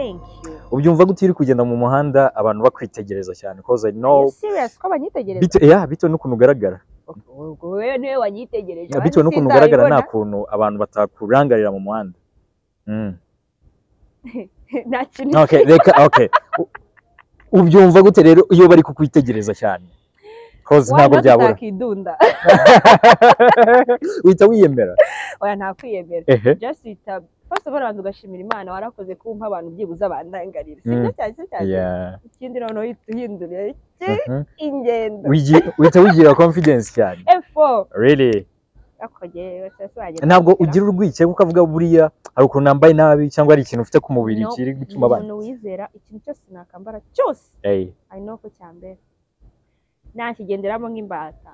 Thank you. Ubyumva gute uri kugenda mu muhanda abantu bakwitegereza cyane cause I know Serious ko banyitegereza. bito n'ukuntu ugaragara. Ubwo wewe niwe wanyitegereje. Bito n'ukuntu ugaragara nta kuntu abantu batakurangarira mu muhanda. Nta kintu. Okay. Ubyumva gute rero iyo bari kukwitegereza cyane? Cause ntabwo byabura. Takidunda. Uhita wiyemera. Oya nta kwiyemera. Just first of all abantu gashimira Imana warakoze kumpa abantu byibuza bandangarira. Sibyo cyane. Ikindi noneho uhinduriye ingendo. Uhita wigira confidence cyane. F4. Really? Akoje ntabwo ugira urwikekwe ukavuga buriya hari ukuntu nambaye nabi cyangwa ari ikintu ufite ku mubiri kiri gutuma abantu. Umuntu wizera ikintu cyose nakambara cyose. I know ko cyambere. Nakigenderamo nk'imbata.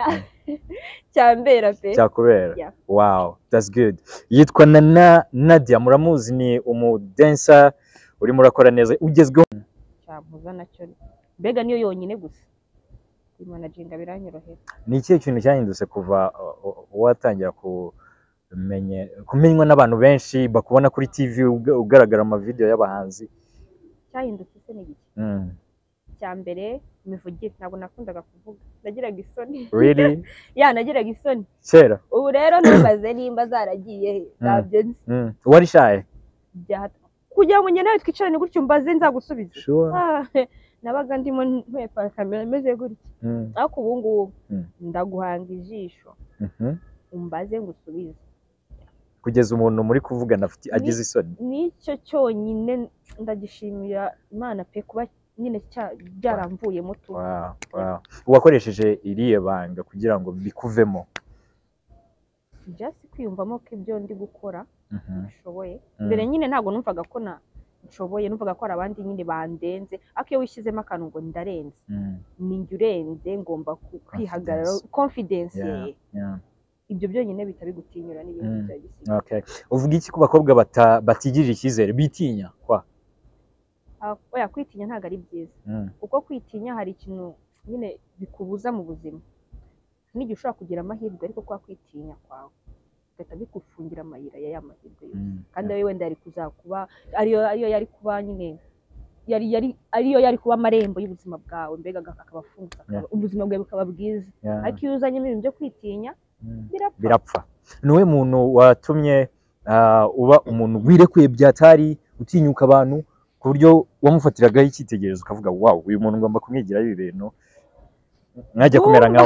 Cyambera pe. Cyakubera. Wow, that's good. Yitwa Nadia, muramuzi ni umudancer urimo urakora neza ugezweho. Cyampuza nacyo. Mbega niyo yonyine gusa. Managinga biranyorohera. Ni ikihe kintu cyahindutse kuva watangira kumenywa n'abantu benshi bakubona kuri TV ugaragara ama video y'abahanzi? Cyahindutse se ni giki? Cyambere imivugire ntabwo nakundaga kuvuga. Nagiraga isoni. Really? Nagiraga isoni. Kera. Ubu rero ntubaze nimba zaragiye nabyo nzi. Wari shy? Kugira ngo njye nawe twicarane gutyo mbaze nzagusubiza. Sure. Nabaga ndimo ntwepa kamera meze gutya. Ariko ubu ngubu ndaguhanga ijisho. Umbaze ngusubize. Kugeza umuntu muri kuvugana afite agize isoni. Nicyo cyonyine ndagishimira Imana pe kuba nyine byaramvuye muto. Wow. Wakoresheje iriye banga kugira ngo bikuvemo. Just kwiyumvamo ko ibyo ndi gukora bishoboye. Mbere nyine ntabwo numvaga ko nshoboye, numvaga ko abandi nyine bandenze. Akiyo wishyizemo akantu ngo ndarenze. Ninjye urenze ngomba kwihagarara confidence. Ibyo byonyine bitabigutinyura n'ibindi byagisize. Okay. Uvuga iki ku bakobwa batigirira icyizere bitinya kwa? Oya kwitinya ntago ari byiza. Kuko kwitinya hari ikintu nyine bikubuza mu buzima. N'igihe ushobora kugira amahirwe ariko kwa kwitinya kwawe gata bikufungira amayira ya mahirwe yose. Kandi wewe wenda yari kuzakuba ariyo yari kuba nyine ariyo yari kuba amarembo y'ubuzima bwawe mbega akabafunga ubuzima bwawe bukaba bwiza. Ariko iyo uzanye ibintu byo kwitinya birapfa. Niwe muntu watumye uba umuntu wirekuye byatari utinyuka abantu ku buryo wamufatiragaho icyitegererezo ukavuga wow uyu muntu ngomba kumwigiraho ibi bintu nkajya kumera nkawe.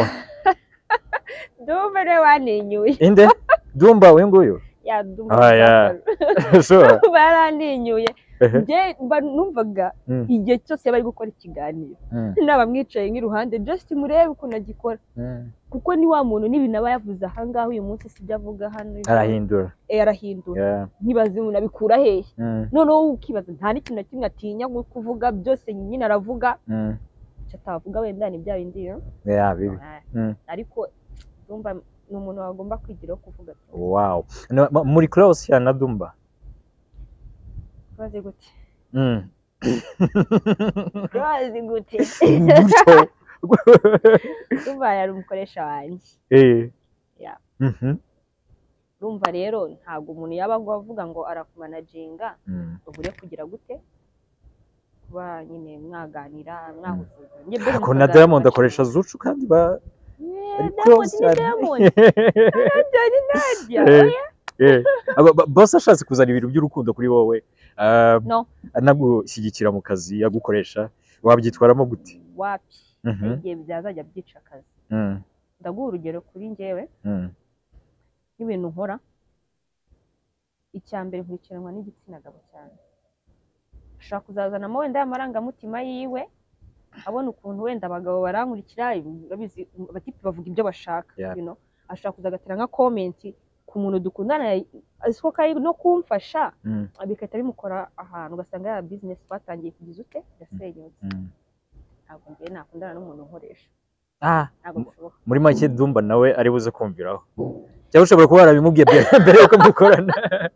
Dumba re waninyuye. Inde? Dumba we nguyu? Dumba. Sure. Baraninyuye. Nje numvaga igihe cyose bari gukora ikiganiro. Nabamwicaye nk'iruhande just murebe uko nagikora. Kuko ni wa muntu n'ibintu aba yavuze aha ngaho uyu munsi sibyo avuga hano. Arahindura. Arahindura. Ntibaze umuntu abikura hehe. Noneho ukibaza nta n'ikintu na kimwe atinya kuvuga byose nyine aravuga. Cyatavuga wenda ni bya bindi. Bibi. Ariko Dumba ni umuntu wagomba kwigiraho kuvuga. Wow. Muri close ya na Dumba. Bazi gute? Bazi gute? Dumba yari umukoresha wanjye. Dumva rero ntabwo umuntu yaba avuga ngo arakumanaginga ubure kugira gute kuba nyine mwaganira mwahuza. Ko na Diamond akoresha Zucu kandi boss ashatse kuzana ibintu by'urukundo kuri wowe anagushyigikira mu kazi yagukoresha wabyitwaramo gute? Wapi igihe byazajya byica akazi. Ndaguha urugero kuri njyewe n'ibintu nkora. Icyambere nkurikiranwa n'igitsina gabo cyane. Ushaka kuzazanamo wenda amarangamutima yiwe abona ukuntu wenda abagabo barankurikira babizi abatipe bavuga ibyo bashaka ashaka kuzagatira nka comment ku muntu dukundana asiko kari no kumfasha abikata bimukora ahantu ugasanga ya business batangiye kugiza ute yasenyutse. Ntabwo ngiye nakundana n'umuntu nkoresha. Muri make Dumba nawe ari buze kumviraho cyangwa ushobora kuba warabimubwiye mbere yuko mukorana.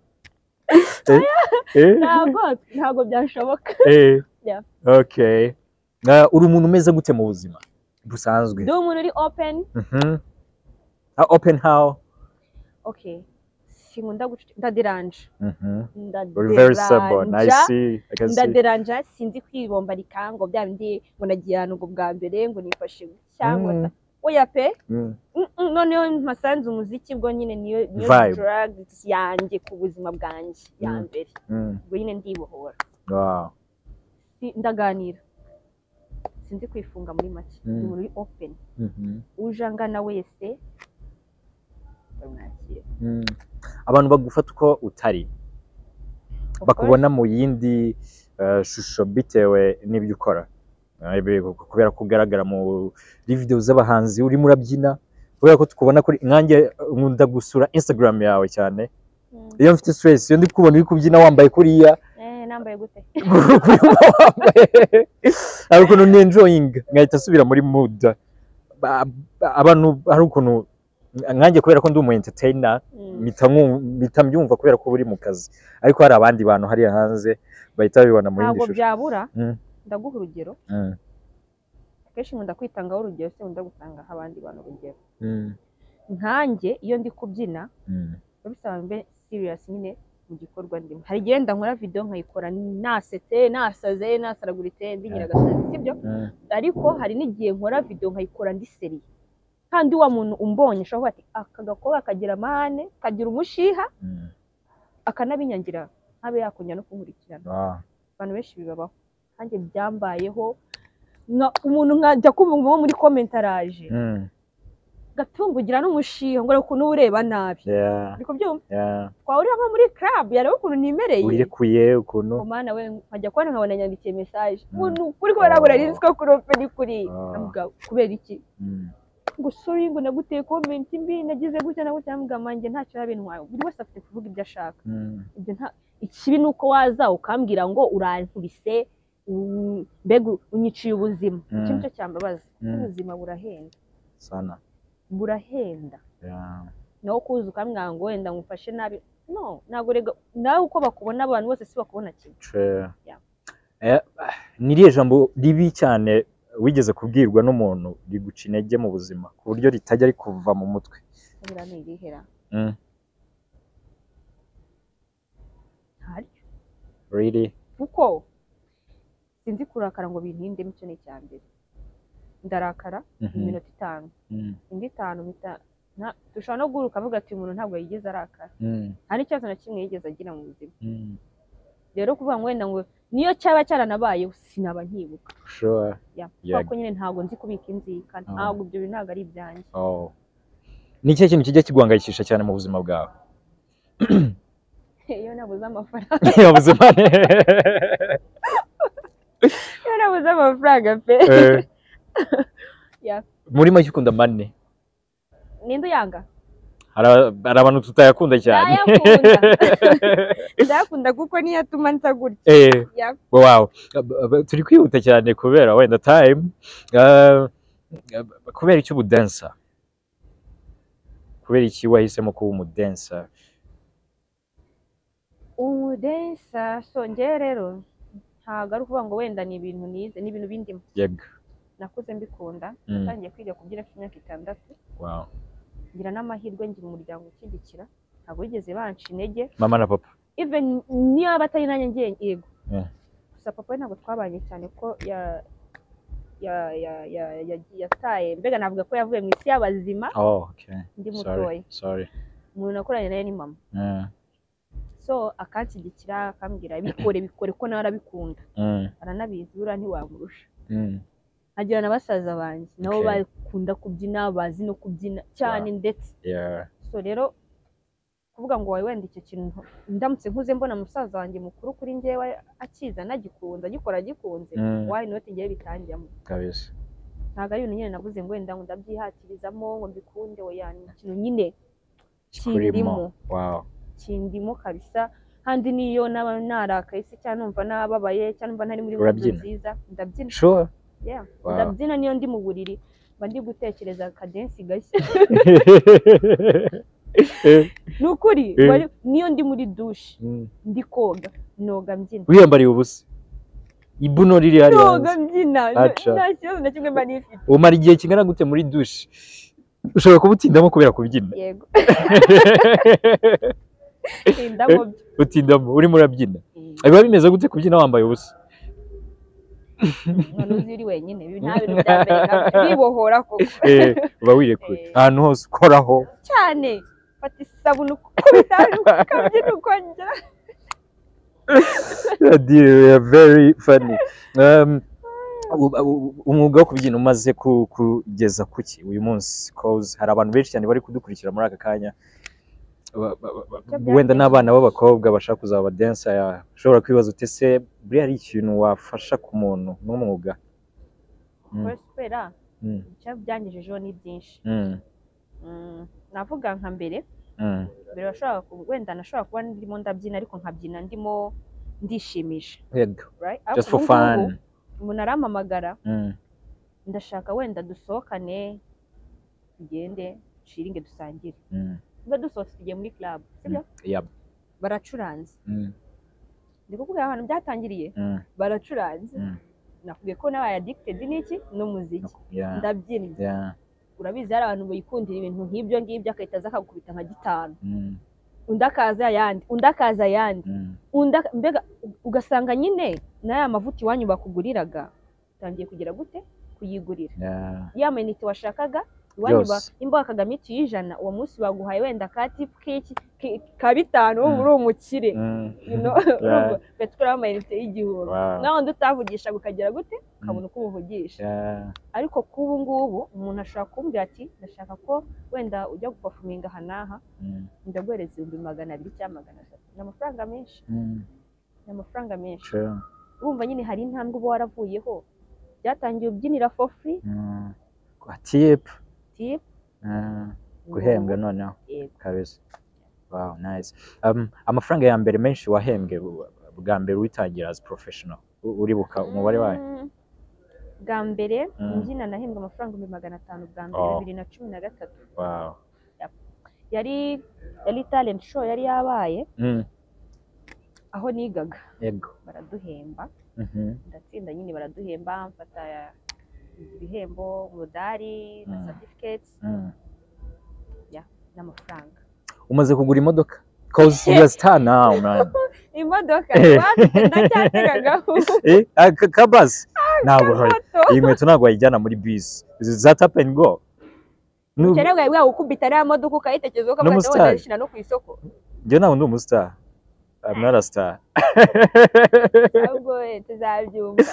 Ntabwo byashoboka. Okay. Uri umuntu umeze gute mu buzima busanzwe? Ndi umuntu uri open. Open how? Okay. sinkunda ndaderanje Uri very stubborn. I see. I can see. ndaderanje sinzi kwibomba rikango bya bindi ngo nagiye ahantu ngo bwa mbere ngo nifashe cyangwa oya pe noneho mpasanze umuziki bwo nyine niyo drug yanjye ku buzima bwanjye ya mbere ubwo nyine ndibohora. Wow. Ndaganira sinzi kwifunga muri make ni muri open ujangana wese bamwakira. Abantu bagufata uko utari bakubona mu yindi shusho bitewe n'ibyo ukora, kubera kugaragara muri video z'abahanzi urimo urabyina, kubera ko tukubona kuri nkanjye nkunda gusura Instagram yawe cyane iyo mfite stress, iyo ndi kubona uri kubyina wambaye kuriya nambaye gute hari ukuntu ni enjoying ngahita asubira muri mood. Abantu hari ukuntu nkanjye kubera ko ndi umu entertainer mpita mbyumva kubera ko uri mu kazi, ariko hari abandi bantu hari hanze bahita bibona muri ntabwo byabura. Ndaguha urugero akenshi nkunda kwitangaho urugero, se nkunda gutanga abandi bantu urugero. Nkanjye iyo ndi kubyina bisaba mbe serious nyine mu gikorwa ndimo. Hari igihe nkora video nkayikora nasetse nasaze nasaraguritse ndigira gasazi sibyo, ariko hari n'igihe nkora video nkayikora ndi serious kandi wa muntu umbonye ashobora ati aka gakobwa kagira amahane kagira umushiha akanabinyangira ntabe yakunya no kunkurikirana. Abantu benshi bibabaho kandi byambayeho umuntu nkajya kumva muri comment araje gatungugira n'umushiha ngo ukuntu ureba nabi ariko byumva twahurira nko muri club yareba ukuntu nimereye urekuye ukuntu umana we nkajya kubona nkabona nyandikiye message umuntu kuri ko barabura riziko kurope ni kuri kubera iki ngo sorry ngo naguteye comment mbi nagize gutya na gutya mugambye ntacyo yabintwaye. Buri wese afite kuvuga ibyo ashaka. Ibyo nta ikibi nuko waza ukambwira ngo urankubise mbega unyiciye ubuzima. Icyo cyo cyambabaza. Ubuzima burahenda sana, burahenda naho kuza ukambwira ngo wenda ngufashe nabi no ntago rega nawe uko bakubona abantu bose si bakubona kimwe. Niriye jambo ribi cyane wigeze kubwirwa n'umuntu riguca intege mu buzima ku buryo ritajya rikuva mu mutwe? Biranirihera really kuko sinzi kurakara ngo bintinde mico ni cyambere. Ndarakara iminota 5 indi 5 dushobora no guruka avuga ati umuntu ntabwo yigeze arakara hari ikibazo na kimwe yigeze agira mu buzima. Rero kuvuga ngo wenda ngo niyo cyaba cyaranabaye sinaba nkibuka kuko nyine ntabwo nzi kubika inzika, ntabwo ibyo binaga ari ibyanjye. Ni cyo kintu kijya kigwangayikisha cyane mu buzima bwawe? Iyo nabuze amafaranga iyo nabuze amafaranga pe muri make ukunda money? Ninde uyanga? Hari abantu tutayakunda cyane. Ndakunda kuko niyo atuma nsa gutya. Wow, turi kwihuta cyane kubera wenda time. Kubera iki ubudansa? Kubera iki wahisemo kuba umudansa? Umudansa so nge rero ntago ari ukuvuga ngo wenda ni ibintu nize, ni ibintu bindimo. Yego. Nakuze mbikunda, natangiye kwiga kubyina imyaka 6. Wow. Ngira n'amahirwe ngira umuryango ukigikira, ntabwo yigeze banca intege. Mama na papa even niyo batari nanjye ngiye yego gusa papa ntabwo twabanye cyane ko yataye mbega navuga ko yavuye mu isi y'abazima. Ndi mutoya. Sorry. Umuntu nakoranye naye ni mama. So akanshyigikira akambwira bikore ko nawe arabikunda. Aranabizi ura ntiwamurusha. Agira na basaza banjye nabo bakunda kubyina, bazi no kubyina cyane ndetse. So rero kuvuga ngo wawe wenda icyo kintu ndamutse nkuze mbona musaza wanjye mukuru kuri njyewe akiza nagikunda gikora gikunze why not ngiye bitanjyamo kabisa. Ntago ari ibintu nyine navuze ngo wenda ngo ndabyihatirizamo ngo mbikunde oya, ni ikintu nyine kindimo. Kindimo kabisa. Handi niyo naba narakaye se cyane numva nababaye cyane numva ntari muri muzi nziza ndabyina. Sure. Ndabyina niyo ndi mu buriri mba ndi gutekereza cadence gashya. Nukuri niyo ndi muri douche ndi koga noga mbyina. Wiyambariye ubusa ibuno riri hari noga mbyina nta kibazo na kimwe mba nifite. Umara igihe kingana gute muri douche? Ushobora kubutindamo kubera kubyina? Yego. Tindamo utindamo urimo urabyina biba bimeze gute kubyina wambaye ubusa none uziri wenyine nta bintu bya mbere bibohora koko uba wirekuye ahantu hose ukoraho cyane fata isabune ukubita ukabyina ukongera Dear, very funny. Umwuga wo kubyina umaze kugeza kuki uyu munsi cause hari abantu benshi cyane bari kudukurikira muri aka kanya wenda n'abana b'abakobwa bashaka kuzaba dancer ushobora kwibaza ute se buriya ari ikintu wafasha ku muntu n'umwuga kubera icyo byangejejeho ni byinshi navuga nka mbere bashobora wenda nashobora kuba ndimo ndabyina ariko nkabyina ndimo ndishimisha just for fun umuntu arampamagara ndashaka wenda dusohokane tugende shiringe dusangire niba dusohotse tugiye muri club sibyo baracuranze ndi kukubwira ahantu byatangiriye baracuranze nakubwiye ko nabaye addicted n'iki n'umuziki ndabyina urabizi hari abantu bayikundira ibintu nk'ibyo ngibyo akahita aza akagukubita nka gitanu undi akaza ayandi mbega ugasanga nyine n'aya mavuta iwanyu bakuguriraga utangiye kugira gute kuyigurira ya mayinite washakaga iwanyu imboga kagame ijana uwo munsi baguhaye wenda ka tipu ka 5 ubu uri umukire petero amayinite y'igihumbi nawe undi utavugisha ukagera gute ukabona uko ubuvugisha ariko k'ubu ngubu umuntu ashobora kumbwira ati ndashaka ko wenda ujya gupafuminga aha n'aha ndaguhereza 200 cyangwa 300 ni amafaranga menshi ni amafaranga menshi urumva nyine hari intambwe uba waravuyeho byatangiye ubyinira for free tip guhembwa noneho kabisa wow nice amafaranga ya mbere menshi wahembwe bwa mbere witangira as professional uribuka umubare wayo bwa mbere mbyina nahembwa amafaranga 500 bwa mbere 2013 wow yari talent show yari yabaye aho nigaga yego baraduhemba ndatsinda nyine baraduhemba mfata ibihembo umudari na certificates n'amafaranga umaze kugura imodoka cause you are star now man imodoka ndacyategagaho kabasi ntabwo iyi nkweto ntabwo wayijyana muri bisi za tap and go cyane bwawe ukubita ariya modoka ukayitekerezaho ukavuga ngo ndayishyira no ku isoko njye ntabwo ndi umustar I'm not a star ahubwo tuzabyumva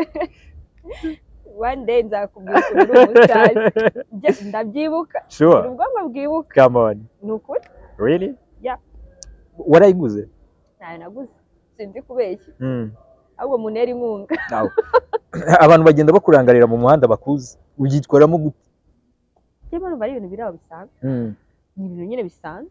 one day nzakubwira ko uri umusitari ndabyibuka ubwonko bwibuka come on ni ukuri really yeah warayiguze ntayo naguze sinzi kubeshya ahubwo munera inkunga abantu bagenda bakurangarira mu muhanda bakuze ugitwaramo gute cyangwa numva ari ibintu biri aho bisanzwe ni ibintu nyine bisanzwe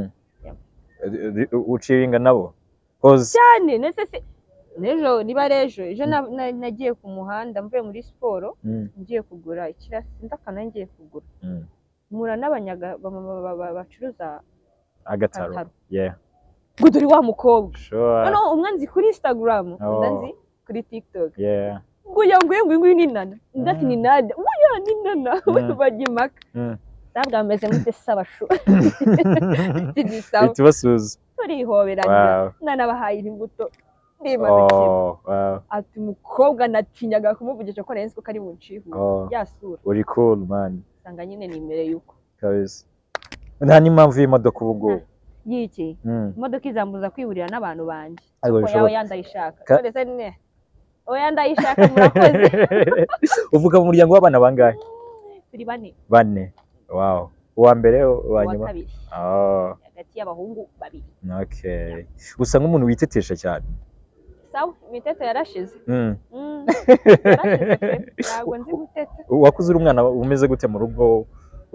uciringa nabo cyane nejo niba rejo ejo nagiye ku muhanda mvuye muri siporo ngiye kugura ikirasi ndakana ngiye kugura mura n'abanyaga bacuruza agataro ngo dore wa mukobwa no umwe nzi kuri Instagram ndanzi kuri TikTok nguye ni nana ndati ni nada uya ni nana bagimaka ntabwo meze nk'ute sabashu tubasuza turihoberanye nanabahaye imbuto ati umukobwa natinyaga kumuvugisha ko nari ko ari munciho yasura uri cool man sanga nyine ni imbere yuko kabisa nta n'impamvu y'imodoka ubu ngubu yiki imodoka izambuza kwiburira n'abantu banje ko yawe yandayishaka none se ne oya ndayishaka murakoze uvuga mu muryango w'abana bangahe turi 4 wow uwa mbere uwa nyuma hagati y'abahungu 2 okay usa nk'umuntu witetesha cyane sawa imiteto yarashize ntabwo nzi guteta wakuze uri umwana umeze gute mu rugo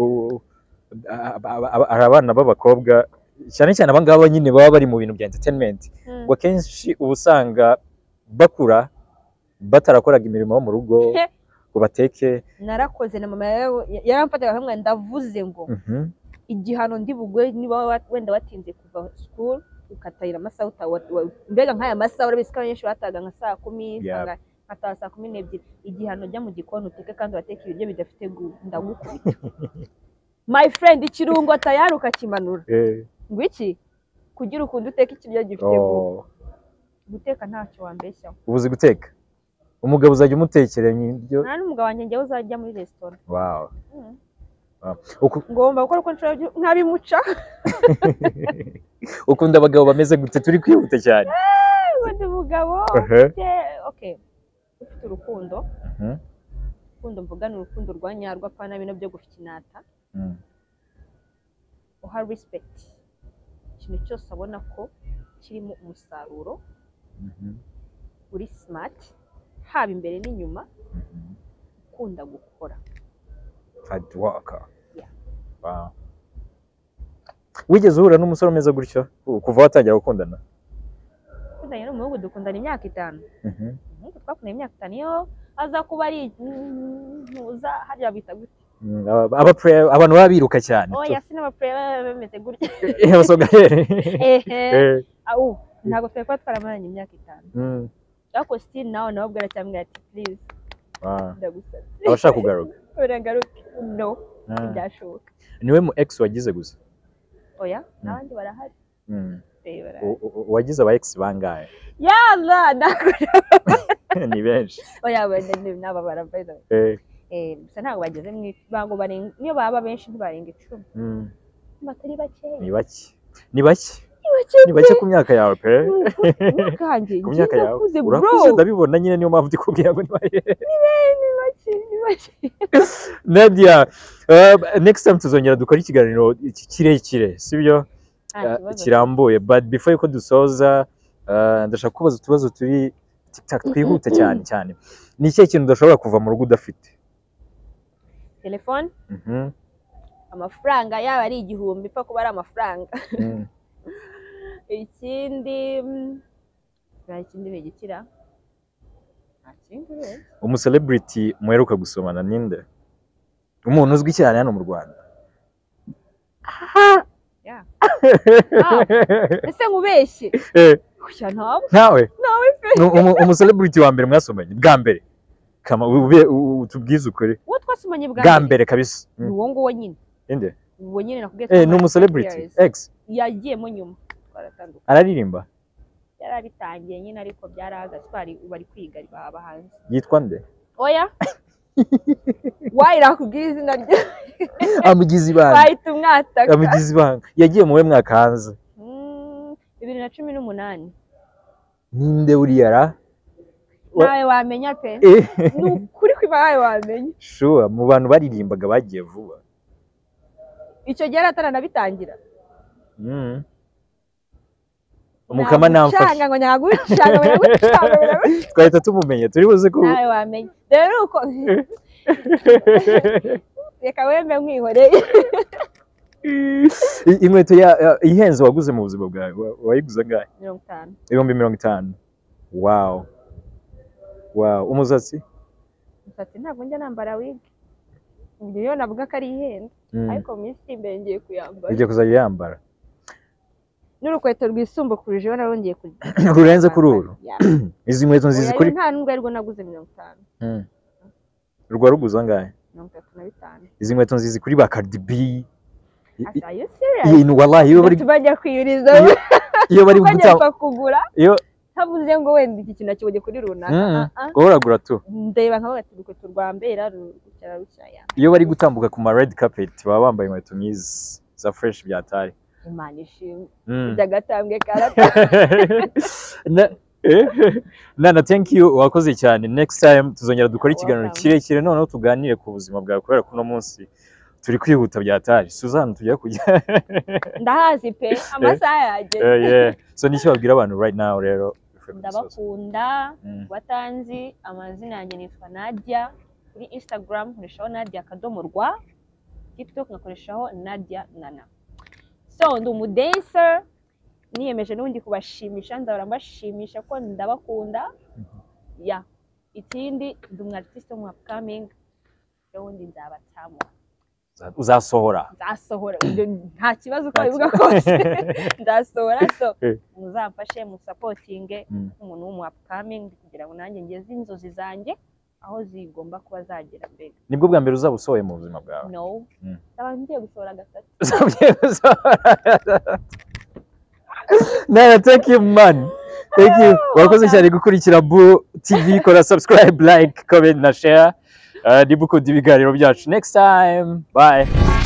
abana b'abakobwa cyane cyane abangaba nyine baba bari mu bintu bya entertainment ngo kenshi uba usanga bakura batarakoraga imirimo yo mu rugo ngo bateke narakoze na mama yaramfataga hamwe ndavuze ngo igihano ndi bugwe niba wenda watinze kuva school ukatayira amasaha mbega nk'aya masaha urabizi ko abanyeshuri bataga nka saa 10 nkataha saa 12 igihano jya mu gikoni uteke kandi wateka ibiryo bidafite ndagukubita my friend ikirungo tayari ukakimanura ngo iki kugira ukunda uteka ikiryo gifite guteka ntacyo wambeshyaho. Ubuzi guteka umugabo uzajya umutekera ibyo nta n'umugabo wanjye njyewe uzajya muri resitora. Wow. Ngomba gukora uko nshoboye nkabimuca. Ukunda abagabo bameze gute? Turi kwihuta cyane. Undi mugabo ufite urukundo. Urukundo mvuga ni urukundo rwa nyarwo, apana bino byo gufikinata. Uha respect ikintu cyose abona ko kirimo umusaruro, uri smart, haba imbere n'inyuma, ukunda gukora. Hard worker. Yeah. Wow. Wigeze uhura n'umusore umeze gutyo kuva watangira gukundana? Kundanye n'umuhungu dukundana imyaka 5. Umuhungu twakundanye imyaka 5 iyo aza kuba ari ntuza hariya bita gute? Abantu baba biruka cyane. Oya sinaba bameze gutya. Abasogaheri. Ntabwo twari twaramaranye imyaka 5. Ariko still nawe nababwira cyangwa ati please. Ndagusabye. Abashaka kugaruka. Uragaruka. No. Byashoboka. Niwe mu ex wagize gusa? Oya, nabandi barahari. Wagize aba ex bangahe? Yalla, ni benshi. Oya, naba barabaye. Bisa ntabwo bageze mu bango barenga, niyo baba benshi ntibarenga 10. Batari bake. Ni bake ku myaka yawe pe. Ku myaka yawe urakuze ndabibona nyine, niyo mpamvu ndikubwira ngo ni bake. Nadia, next time tuzongera dukora ikiganiro kirekire sibyo kirambuye, but before yuko dusoza ndashaka kubaza utubazo turi TikTok twihuta cyane. Ni ikihe kintu udashobora kuva mu rugo udafite? Telefone. Amafaranga yaba ari 1000 ipfa kuba ari amafaranga. Ikindi bigikira. Umucelebrity muheruka gusomana ninde? Umuntu uzwi cyane hano mu Rwanda. Yeah. Ese nkubeshye? Kushya ntawe pe. Umucelebrity wa mbere mwasomanye bwa mbere. Kama utubwize ukuri. Uwo twasomanye bwa mbere kabisa. Uwo nguwo nyine. Inde? Uwo nyine nakubwiye. Ni umucelebrity ex. Yagiyemo nyuma. Twaratandukanye. Araririmba? Yarabitangiye nyine ariko byarahagaze, bari kwiga baba hanze. Yitwa nde? Oya. Wayira izina rye. Amugize ibanga. Bahita umwataka. Amugize ibanga. Yagiye mu we mwaka hanze? 2018. Ninde uriya ra? Nawe wamenya pe. Nukuri kwibaye wamenya. Sure, mu bantu baririmbaga bagiye vuba. Icyo gihe ataranabitangira. Umukama namfashe. Ngo nyagucanga. Twahita tumumenye, turi buze ko nawe wamenya. Rero uko reka wembe mwihoreye. Inkweto ihenze waguze mu buzima bwawe wayiguze ngahe? 50. 50. Wow. Umusatsi ntabwo njya nambara wig. Iyo navuga ko ari ihenze ariko minsi imbere ngiye kuyambara. Ugiye kuzajya yambara? N'urukweto rwisumbukurije narongeye rurenze kuri uru. Izi nkweto nziza kuri nta nubwo ariko naguze 50. Rwa ruguza ngahe? 35. Izi nkweto nziza kuri ba Cardi B. Are you serious? Wallahi iyo bari tubajya kwiyuriza. Iyo bari gutanga kugura. Iyo havuze ngo wenda iki kintu kiboge kuri runaka. Uragura tu. Ndeba nkaho ati urukweto rwambera rucyara rucyaya. Iyo bari gutambuka ku ma red carpet baba bambaye inkweto nyiza za fresh byatari. Imana ishimwe. Byagatambwe karata. Nana, thank you, wakoze cyane. Next time tuzongera dukora ikiganiro kirekire noneho tuganire ku buzima bwawe kubera ko no munsi turi kwihuta byatari. Suzanne tujya kujya. Ndahazi pe amasaha yaje. So nicyo babwira abantu right now rero. Ndabakunda batanzi. Amazina yanjye nitwa Nadia. Kuri Instagram nkoreshaho Nadia Kadomorwa. TikTok nakoreshaho Nadia Nana. So ndi umudancer, niyemeje n'ubundi kubashimisha, ndabara mbashimisha ko ndabakunda. Ikindi ndi umu-artiste mu upcoming, n'ubundi nzabatamo. Uzasohora? Nzasohora, nta kibazo uko bivuga kose. Ndasohora, so muzamfashe musapotinge umuntu w'umu-upcoming kugira ngo nanjye ngeze inzozi zanjye aho zigomba kuba zagera mbere. Nibwo bwa mbere uzaba usohoye mu buzima bwawe? No. Ndaba ngiye gusohora 3. Nara, thank you man. Thank you. Wakoze cyane gukurikira Bu TV, kora subscribe, like, comment na share. Niba ukunda ibiganiro byacu. Next time. Bye.